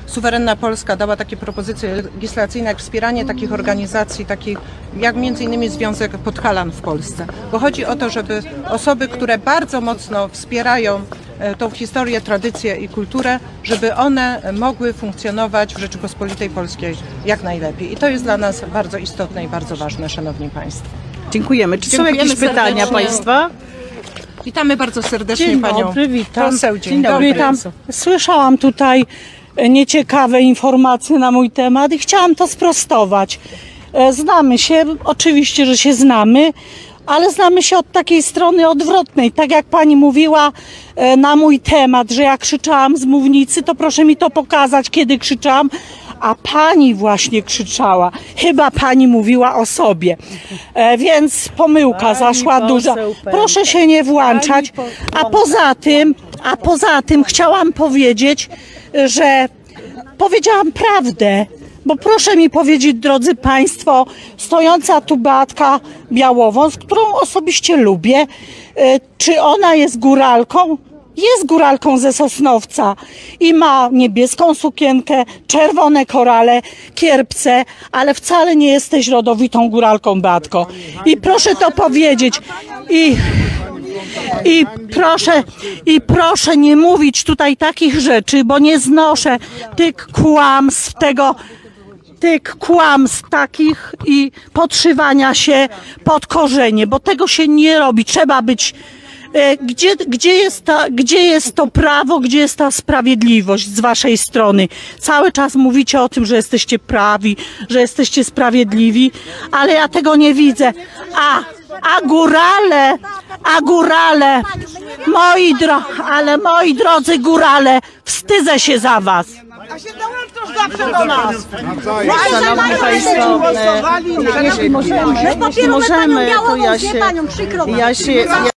suwerenna Polska dała takie propozycje legislacyjne jak wspieranie takich organizacji, takich jak m.in. Związek Podhalan w Polsce. Bo chodzi o to, żeby osoby, które bardzo mocno wspierają tą historię, tradycję i kulturę, żeby one mogły funkcjonować w Rzeczypospolitej Polskiej jak najlepiej. I to jest dla nas bardzo istotne i bardzo ważne, Szanowni Państwo. Dziękujemy. Czy są jakieś pytania Państwa? Witamy bardzo serdecznie Dzień Panią dobry, witam. poseł. Dzień dobry. Witam. Słyszałam tutaj nieciekawe informacje na mój temat i chciałam to sprostować. Znamy się, oczywiście, że się znamy, ale znamy się od takiej strony odwrotnej. Tak jak pani mówiła na mój temat, że ja krzyczałam z mównicy, to proszę mi to pokazać, kiedy krzyczałam. A pani właśnie krzyczała. Chyba pani mówiła o sobie. Więc pomyłka zaszła duża. Proszę się nie włączać. A poza tym chciałam powiedzieć, że powiedziałam prawdę. Bo proszę mi powiedzieć, drodzy Państwo, stojąca tu Beatka Białowąs, którą osobiście lubię, czy ona jest góralką? Jest góralką ze Sosnowca i ma niebieską sukienkę, czerwone korale, kierpce, ale wcale nie jesteś rodowitą góralką, Beatko. I proszę to powiedzieć. I proszę nie mówić tutaj takich rzeczy, bo nie znoszę tych kłamstw takich i podszywania się pod korzenie, bo tego się nie robi. Trzeba być... Gdzie jest to prawo, gdzie jest ta sprawiedliwość z waszej strony? Cały czas mówicie o tym, że jesteście prawi, że jesteście sprawiedliwi, ale ja tego nie widzę. A górale, moi drodzy górale, wstydzę się za was. A się dołącz zawsze do nas. Szanowni Państwo, jeśli możemy, to ja się